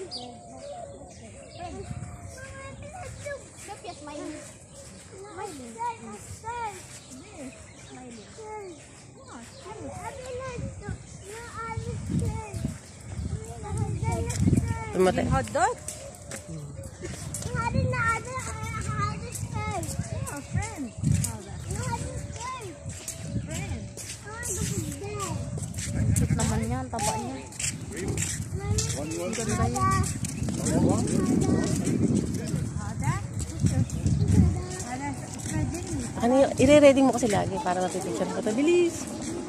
Look, you're smiling. Tumatay. Hot dog? Cute naman yan, taba niya. Ang ganda yan. Ano, i-ready mo kasi lagi para mapipicture ko. Bilis!